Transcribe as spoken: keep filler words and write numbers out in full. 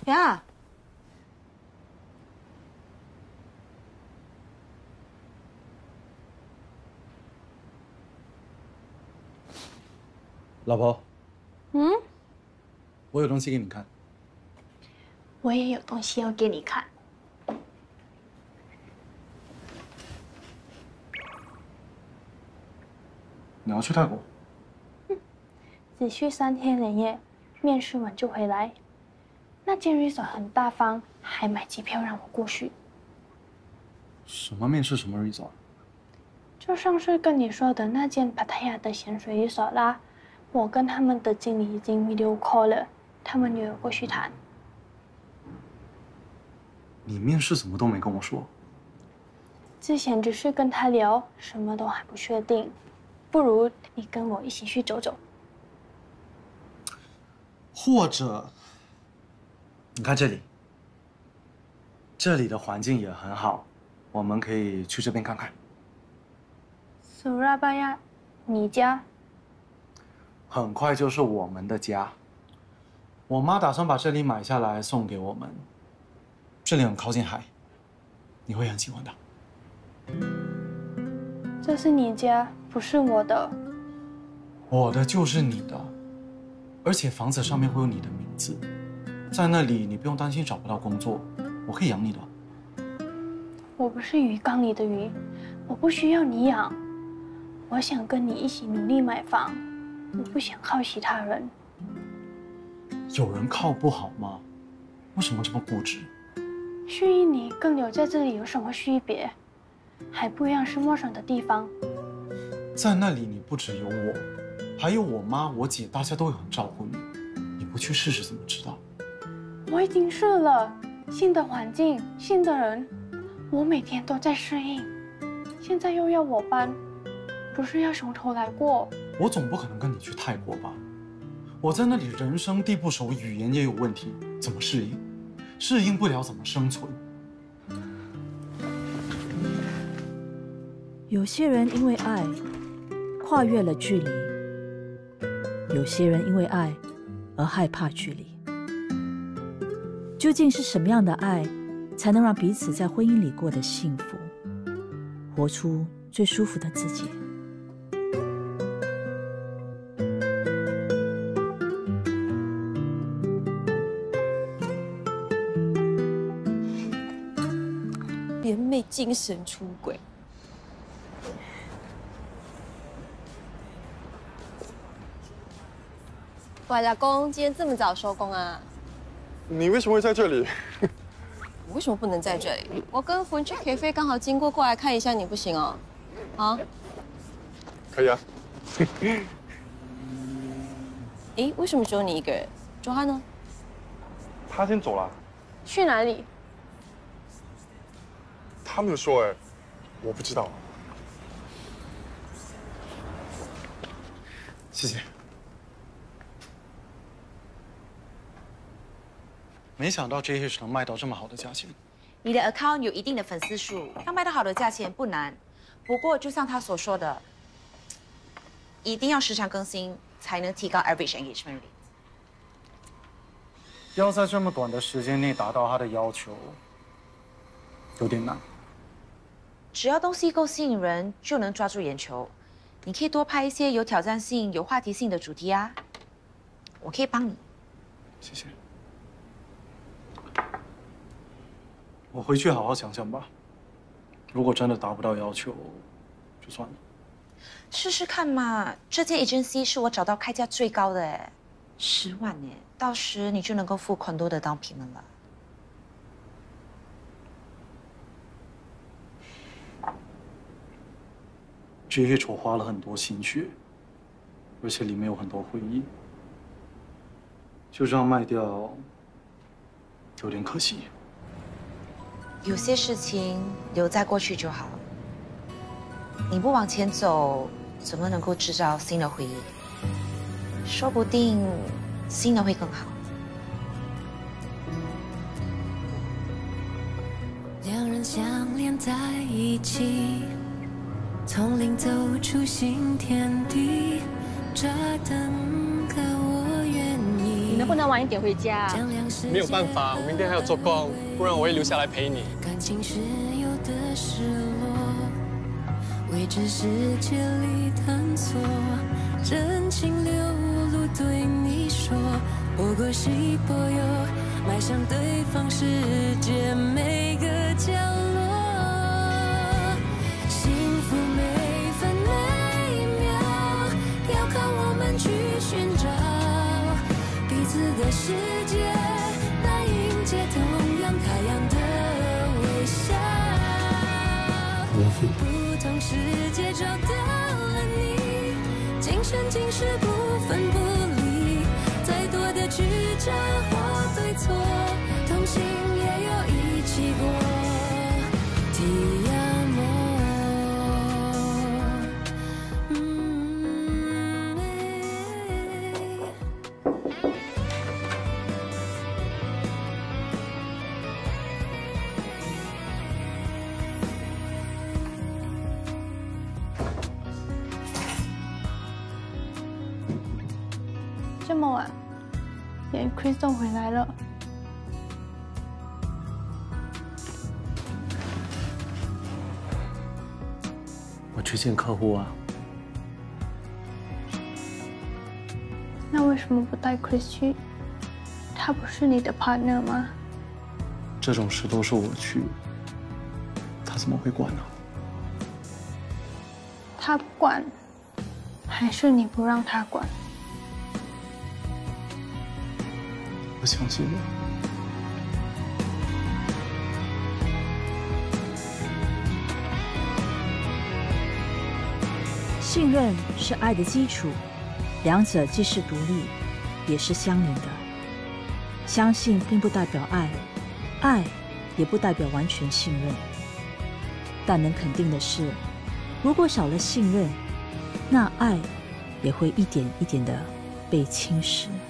呀， 老婆。 嗯。 我有东西给你看。 我也有东西要给你看。 你要去泰国？ 嗯，只去三天两夜，面试完就回来。那间 resort 很大方，还买机票让我过去。 什么面试什么 resort？ 就上次跟你说的那间芭提雅的咸水 resort 啦，我跟他们的经理已经 video call 了，他们约我过去谈。 你面试什么都没跟我说。 之前只是跟他聊，什么都还不确定。不如你跟我一起去走走。 或者，你看这里，这里的环境也很好，我们可以去这边看看。 苏拉巴亚，你家？ 很快就是我们的家。我妈打算把这里买下来送给我们。这里很靠近海，你会很喜欢的。 这是你家，不是我的。 我的就是你的，而且房子上面会有你的名字，在那里你不用担心找不到工作，我可以养你的。 我不是鱼缸里的鱼，我不需要你养。我想跟你一起努力买房，我不想靠其他人。 有人靠不好吗？为什么这么固执？ 去印尼跟留在这里有什么区别？还不一样是陌生的地方。 在那里你不只有我，还有我妈、我姐，大家都会很照顾你。你不去试试怎么知道？ 我已经试了，新的环境、新的人，我每天都在适应。现在又要我搬，不是要从头来过？ 我总不可能跟你去泰国吧？我在那里人生地不熟，语言也有问题，怎么适应？适应不了怎么生存？ 有些人因为爱跨越了距离，有些人因为爱而害怕距离。究竟是什么样的爱，才能让彼此在婚姻里过得幸福，活出最舒服的自己？ 连妹精神出轨。喂，老公，今天这么早收工啊？ 你为什么会在这里？ 我为什么不能在这里？我跟冯去 K 飞刚好经过，过来看一下你不行哦？啊？ 可以啊。 诶，为什么只有你一个人？Johan呢？ 他先走了。 去哪里？ 他没有说哎，我不知道。 谢谢。没想到 J H 能卖到这么好的价钱。 你的 account 有一定的粉丝数，要卖到好的价钱不难。不过，就像他所说的，一定要时常更新，才能提高 average engagement rate。 要在这么短的时间内达到他的要求，有点难。 只要东西够吸引人，就能抓住眼球。你可以多拍一些有挑战性、有话题性的主题啊。我可以帮你。 谢谢。我回去好好想想吧。如果真的达不到要求，就算了。 试试看嘛，这间 agency 是我找到开价最高的哎，十万哎，到时你就能够付很多的 down payment了。 J H 我花了很多心血，而且里面有很多回忆，就这样卖掉，有点可惜。 有些事情留在过去就好，你不往前走，怎么能够制造新的回忆？说不定新的会更好。 两人相连在一起，从零走出新天地，这等个我愿意。 能不能晚一点回家？ 没有办法，我明天还要做工，不然我会留下来陪你。 感情是有的失落，未知世界里探索，真情流露对你说，不过是一波游，迈向对方世界每个角落。幸福每分每秒，要靠我们去寻找彼此的世界，来迎接同样开扬的微笑。不同世界找到了你，今生今世不分不离，再多的曲折或对错，同行也有一起过。提亚莫，嗯， 这么晚，连 Chris 都回来了。 我去见客户啊。 那为什么不带 Chris 去？他不是你的 partner 吗？ 这种事都是我去，他怎么会管呢？ 他不管，还是你不让他管？ 不相信我。 信任是爱的基础，两者既是独立，也是相连的。相信并不代表爱，爱也不代表完全信任。但能肯定的是，如果少了信任，那爱也会一点一点的被侵蚀。